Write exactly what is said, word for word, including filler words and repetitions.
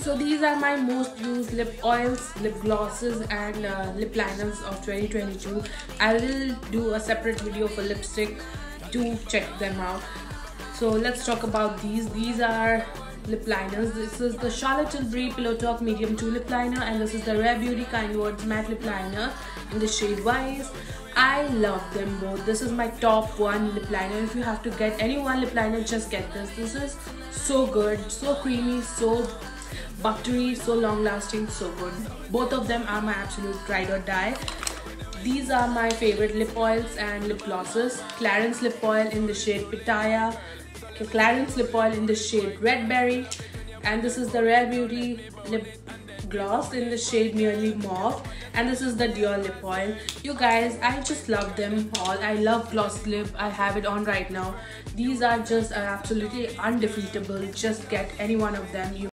So these are my most used lip oils, lip glosses and uh, lip liners of twenty twenty-two. I will do a separate video for lipstick. Do check them out. So let's talk about these. These are lip liners. This is the Charlotte Tilbury Pillow Talk Medium two lip liner, and this is the Rare Beauty Kind Words matte lip liner in the shade Wise. I love them both. This is my top one lip liner. If you have to get any one lip liner, just get this. This is so good, so creamy, so buttery, so long lasting, so good. Both of them are my absolute ride or die. These are my favorite lip oils and lip glosses. Clarins lip oil in the shade Pitaya, Clarins lip oil in the shade Red Berry, and this is the Rare Beauty lip gloss in the shade Nearly Mauve, and this is the Dior lip oil. You guys, I just love them all. I love gloss lip. I have it on right now. These are just uh, absolutely undefeatable. Just get any one of them. You